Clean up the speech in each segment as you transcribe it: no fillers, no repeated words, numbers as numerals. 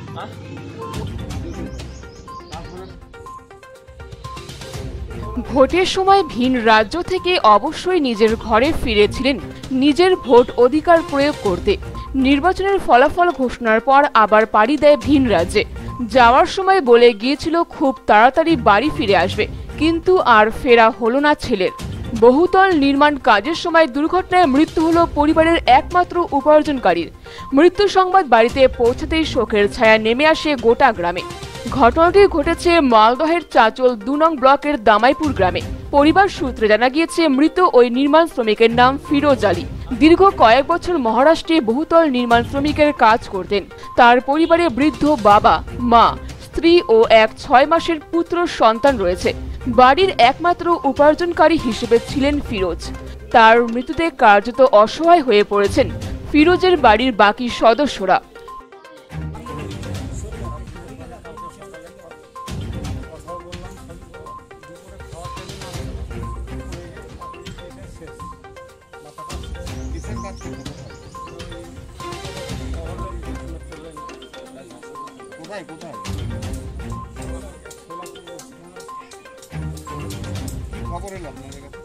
ভোটের সময় ভিন রাজ্য থেকে অবশ্যই নিজের ঘরে ফিরেছিলেন নিজের ভোট অধিকার প্রয়োগ করতে। নির্বাচনের ফলাফল ঘোষণার পর আবার পাড়ি দেয় ভিন রাজ্যে। যাওয়ার সময় বলে গিয়েছিল খুব তাড়াতাড়ি বাড়ি ফিরে আসবে, কিন্তু আর ফেরা হলো না ছেলের। বহুতল নির্মাণ কাজের সময় দুর্ঘটনায় মৃত্যু হলো পরিবারের একমাত্র উপার্জনকারীর। মৃত্যু সংবাদ বাড়িতে পৌঁছাতেই শোকের ছায়া নেমে আসে গোটা গ্রামে। ঘটনাটি ঘটেছে মালদহের চাঁচল ২ নং ব্লকের দামাইপুর গ্রামে। পরিবার সূত্রে জানা গিয়েছে মৃত ওই নির্মাণ শ্রমিকের নাম ফিরোজ আলী। দীর্ঘ কয়েক বছর মহারাষ্ট্রে বহুতল নির্মাণ শ্রমিকের কাজ করতেন। তার পরিবারে বৃদ্ধ বাবা, মা, স্ত্রী ও এক ৬ মাসের পুত্র সন্তান রয়েছে। বাড়ির একমাত্র উপার্জনকারী হিসেবে ছিলেন ফিরোজ। তার মৃত্যুতে কার্যত অসহায় হয়ে পড়েছেন ফিরোজের বাড়ির বাকি সদস্যরা। খবর এলো আপনাদের কাছে?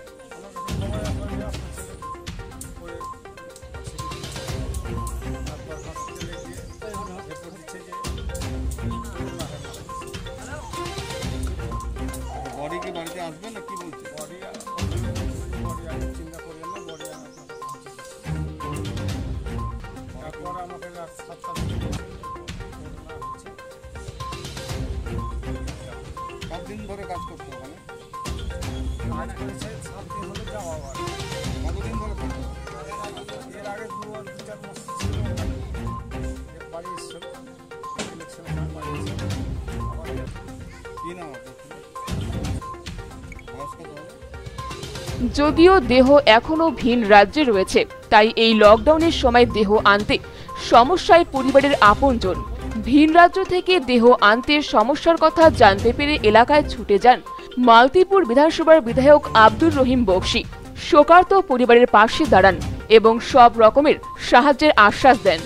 বডি কি বাড়িতে আসবে না কি বলছে? বডি চিন্তা করি না, বডি তারপর আমাকে রাত ৭টা কতদিন ধরে কাজ করতে ওখানে? কাজ করেছে ৭ দিন হলে যাওয়া। কতদিন ধরে করতে? এর আগে ২-৪ মাস ছিল বাড়ি এসেছিল, ইলেকশনের সময় বাড়ি এসেছিল। কি নাম আপনার? বয়স কত হবে? যদিও দেহ এখনো ভিন রাজ্যে রয়েছে, তাই এই লকডাউনের সময় দেহ আনতে সমস্যায় পরিবারের আপনজন। ভিন রাজ্য থেকে দেহ আনতে সমস্যার কথা জানতে পেরে এলাকায় ছুটে যান মালতীপুর বিধানসভার বিধায়ক আব্দুর রহিম বক্সি। শোকার্ত পরিবারের পাশে দাঁড়ান এবং সব রকমের সাহায্যের আশ্বাস দেন।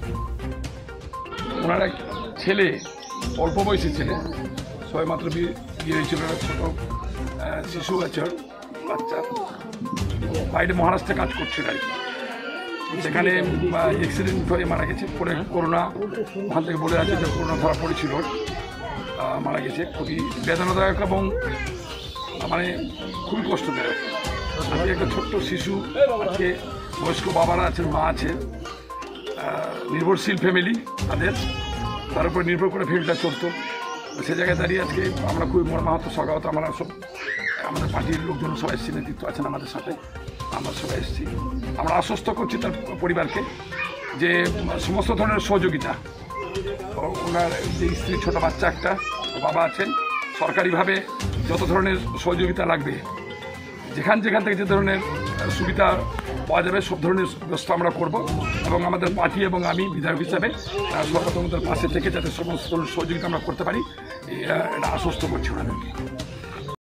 ওনার এক ছেলে, অল্প বয়সী ছেলে, সবেমাত্র বিয়ে হয়েছিল, ছোট শিশু বাচ্চা, বাইরে মহারাষ্ট্রে কাজ করছিল আর কি। সেখানে অ্যাক্সিডেন্ট হয়ে মারা গেছে। পরে করোনা, ওখান থেকে বলে আছে যে করোনা ধরা পড়েছিল, মারা গেছে। খুবই বেদনাদায়ক এবং মানে খুবই কষ্টদায়ক। আজকে একটা ছোট্ট শিশু, আজকে বয়স্ক বাবারা আছেন, মা আছে, নির্ভরশীল ফ্যামিলি, তার উপরে নির্ভর করে ফ্যামিলিটা চলতো। সে জায়গায় দাঁড়িয়ে আজকে আমরা খুবই মর্মাহত, স্বাগত। আমরা সব আমাদের পার্টির লোকজন সবাই এসেছি, নেতৃত্ব আছেন আমাদের সাথে, আমরা সবাই এসেছি। আমরা আশ্বস্ত করছি তার পরিবারকে যে সমস্ত ধরনের সহযোগিতা, ওনার যে স্ত্রী, ছোটো বাচ্চা একটা, বাবা আছেন, সরকারিভাবে যত ধরনের সহযোগিতা লাগবে, যেখান থেকে যে ধরনের সুবিধা পাওয়া যাবে সব ধরনের ব্যবস্থা আমরা করব। এবং আমাদের পার্টি এবং আমি বিধায়ক হিসাবে সর্বতমদের পাশে থেকে যাতে সমস্ত সহযোগিতা আমরা করতে পারি, এটা আশ্বস্ত করছি ওনাদেরকে।